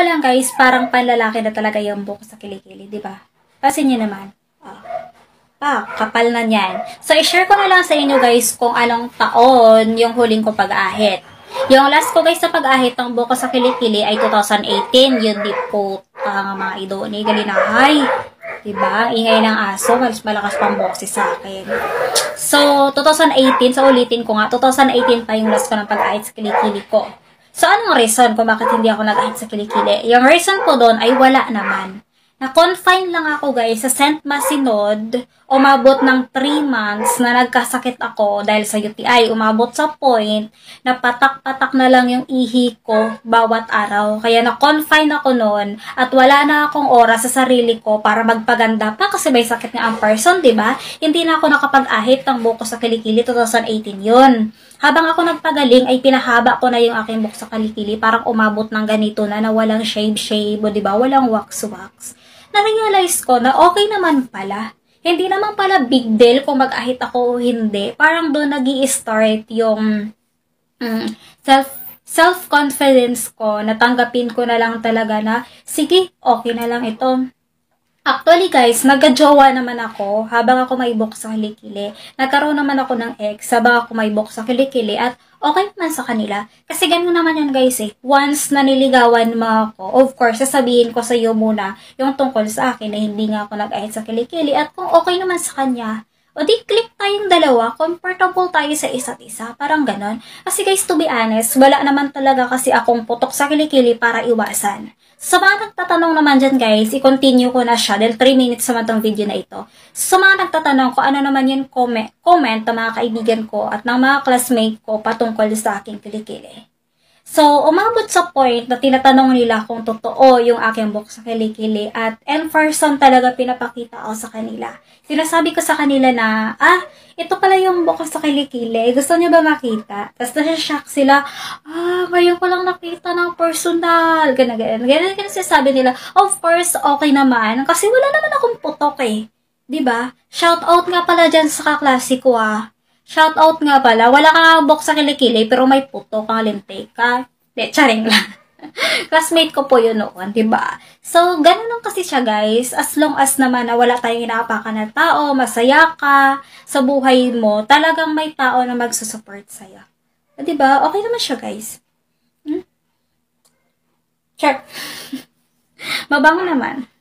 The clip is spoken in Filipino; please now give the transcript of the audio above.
lang guys, parang panlalaki na talaga yung buhok sa kilikili, di ba? Kasi nyo naman. Kapal na niyan. So, i-share ko na lang sa inyo guys kung anong taon yung huling ko pag-ahit. Yung last ko guys sa pag-ahit ng buhok sa kilikili ay 2018. Yun di po mga idoni. Galinahay. Diba? Ingay ng aso. Malakas pang boses sa akin. So, 2018. So, ulitin ko nga. 2018 pa yung last ko ng pag-ahit sa kilikili ko. So, anong reason kung bakit hindi ako nag-ahit sa kilikili? Yung reason ko doon ay wala naman. Na-confine lang ako guys sa St. Masinod, umabot ng 3 months na nagkasakit ako dahil sa UTI. Umabot sa point na patak-patak na lang yung ihi ko bawat araw. Kaya na-confine ako noon at wala na akong oras sa sarili ko para magpaganda pa kasi may sakit nga ang person, diba? Hindi na ako nakapag-ahit ng buhok sa kilikili, 2018 yun. Habang ako nagpagaling ay pinahaba ko na yung aking buhok sa kilikili, parang umabot ng ganito na walang shave, o diba? Walang wax. Na-realize ko na okay naman pala. Hindi naman pala big deal kung mag-ahit ako o hindi. Parang doon nag-i-start yung self-confidence ko. Natanggapin ko na lang talaga na, sige, okay na lang ito. Actually guys, nagka-jowa naman ako habang ako may buhok sa kilikili. Nagkaroon naman ako ng ex habang ako may buhok sa kilikili at okay naman sa kanila. Kasi ganun naman yan guys eh. Once na niligawan mo ako, of course, sasabihin ko sa iyo muna yung tungkol sa akin na hindi nga ako nag-ahit sa kilikili at kung okay naman sa kanya, o di click tayong dalawa, comfortable tayo sa isa't isa. Parang ganon. Kasi guys, to be honest, wala naman talaga kasi akong putok sa kilikili para iwasan. Sa mga nagtatanong naman dyan guys, i-continue ko na siya dahil 3 minutes naman tong video na ito. Sa mga nagtatanong ko ano naman yung comment ng mga kaibigan ko at ng mga classmate ko patungkol sa aking kilikili. So, umabot sa point na tinatanong nila kung totoo yung aking buhok sa kilikili at in person talaga pinapakita ko sa kanila. Sinasabi ko sa kanila na, ito pala yung buhok sa kilikili. Gusto niyo ba makita? Tapos nasa-shock sila, ngayon ko lang nakita ng personal. Ganun sinasabi nila. Of course, okay naman. Kasi wala naman akong putok eh. Diba? Shout out nga pala dyan sa kaklase ko Shout out nga pala. Wala kang buhok sa kilikili pero may puto kang lintik ka. Charing lang. Classmate ko po yun noon, diba? So, ganun lang kasi siya guys. As long as naman na wala tayong inaapakan na tao, masaya ka sa buhay mo, talagang may tao na magsusupport sa'yo. Diba? Okay naman siya guys. Sure. Mabango naman.